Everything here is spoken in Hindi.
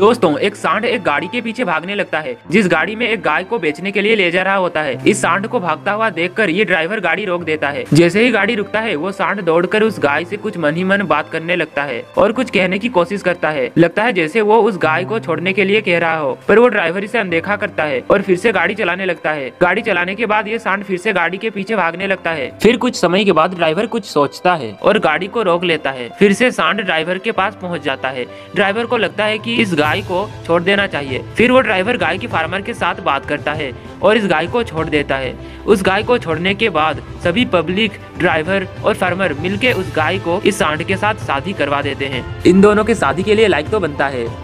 दोस्तों, एक सांड एक गाड़ी के पीछे भागने लगता है, जिस गाड़ी में एक गाय को बेचने के लिए ले जा रहा होता है। इस सांड को भागता हुआ देखकर ये ड्राइवर गाड़ी रोक देता है। जैसे ही गाड़ी रुकता है, वो सांड दौड़कर उस गाय से कुछ मन ही मन बात करने लगता है और कुछ कहने की कोशिश करता है। लगता है जैसे वो उस गाय को छोड़ने के लिए कह रहा हो, पर वो ड्राइवर इसे अनदेखा करता है और फिर से गाड़ी चलाने लगता है। गाड़ी चलाने के बाद ये सांड फिर से गाड़ी के पीछे भागने लगता है। फिर कुछ समय के बाद ड्राइवर कुछ सोचता है और गाड़ी को रोक लेता है। फिर से सांड ड्राइवर के पास पहुंच जाता है। ड्राइवर को लगता है कि इस गाय को छोड़ देना चाहिए। फिर वो ड्राइवर गाय के फार्मर के साथ बात करता है और इस गाय को छोड़ देता है। उस गाय को छोड़ने के बाद सभी पब्लिक, ड्राइवर और फार्मर मिलके उस गाय को इस सांड के साथ शादी करवा देते हैं। इन दोनों के शादी के लिए लाइक तो बनता है।